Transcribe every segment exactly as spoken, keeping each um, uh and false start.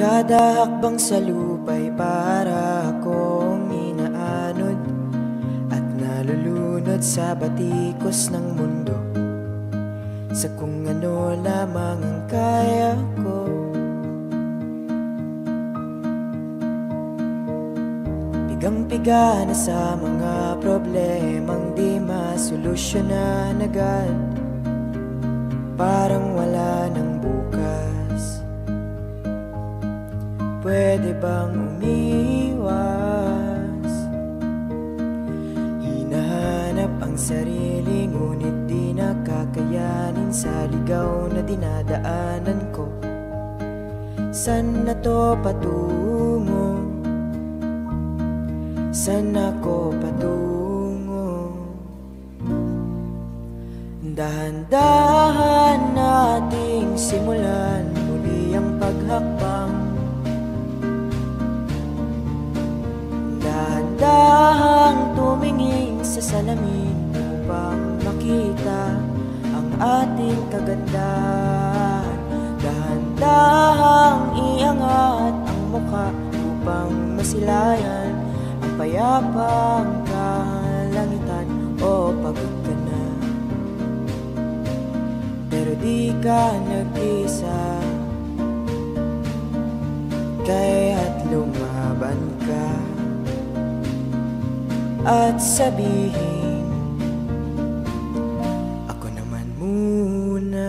Kada hakbang sa lupa'y para akong inaanod at nalulunod sa batikos ng mundo, sa kung ano lamang ang kaya ko. Pigang-piga na sa mga problemang di masolusyonan agad, parang wala ng bukas. Pwede bang umiwas? Hinahanap ang sarili, ngunit di nakakayanin sa ligaw na dinadaanan ko. Saan na to patungo? Saan ako patungo? Dahan-dahan nating simulan muli ang paghakbang. Dahan-dahang tumingin sa salamin upang makita ang ating kagandahan. Dahan-dahang iangat ang mukha upang masilayan ang payapang kalangitan. O pagod ka na, pero di ka nag-isa, kaya't lumaban ka at sabihin, ako naman muna.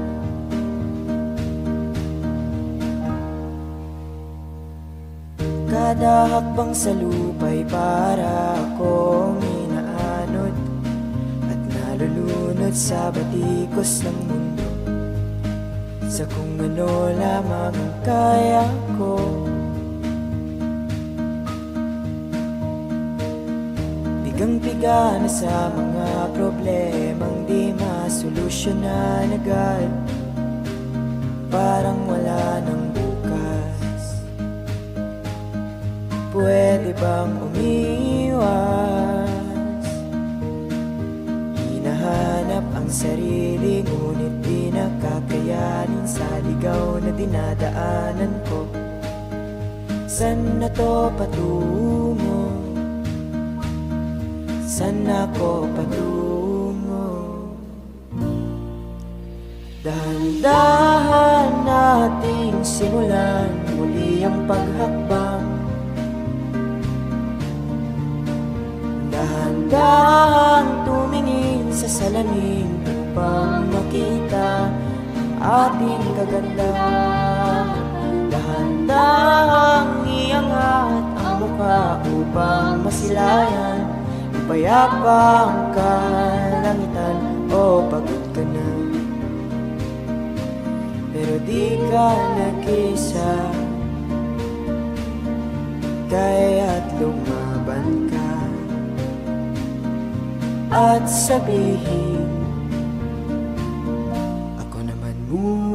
Kada hakbang sa lupa'y para akong inaanod at nalulunod sa batikos ng mundo, sa kung ano lamang ang kaya ko. Pigang-piga na sa mga problemang di masolusyonan agad, parang wala ng bukas. Pwede bang umiwas? Hinahanap ang sarili, ngunit di nakakayanin sa ligaw na dinadaanan ko. Saan na to patungo? Saan ako patungo? Dahan-dahan nating simulan muli ang paghakbang. Dahan-dahang tumingin sa salamin upang makita ang ating kagandahan. Dahan-dahang iangat ang mukha upang masilayan payapang kalangitan. O pagod ka na, pero di ka nag-isa, kaya't lumaban ka at sabihin, ako naman muna.